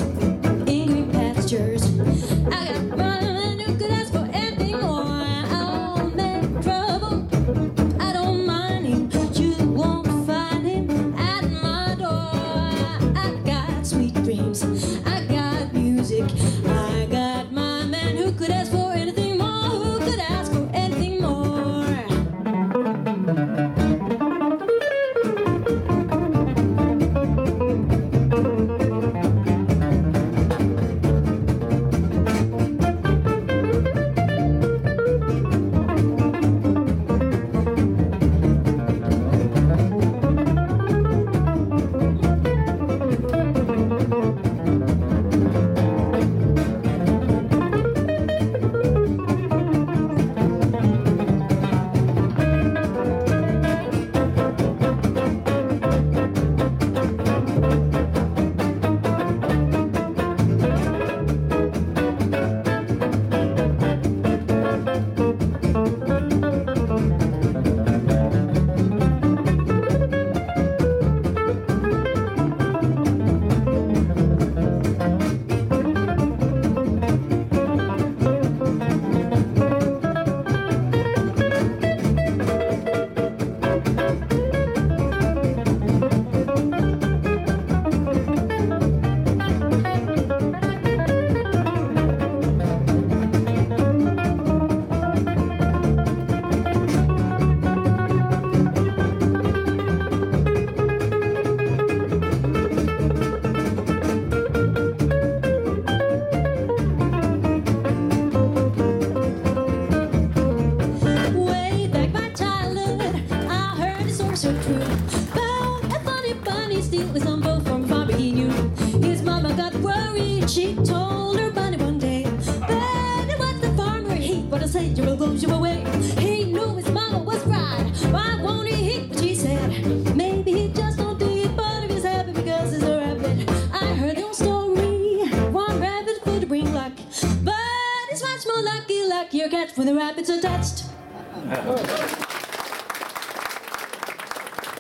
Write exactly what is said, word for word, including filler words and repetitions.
in green pastures. I got my man who could ask for anything more. I won't make trouble, I don't mind him. You won't find him at my door. I got sweet dreams, I got music. I got my man who could ask for anything more. Who could ask for anything more? So true. Found a funny bunny stealing some boat from farm he knew. His mama got worried. She told her bunny one day, "Bunny, what's the farmer he? What I say, you will go your way." He knew his mama was right. Why won't he eat what she said? Maybe he just don't do it, but if he's happy because he's a rabbit. I heard the old story. One rabbit could bring luck, but it's much more lucky, luckier catch when the rabbits are touched.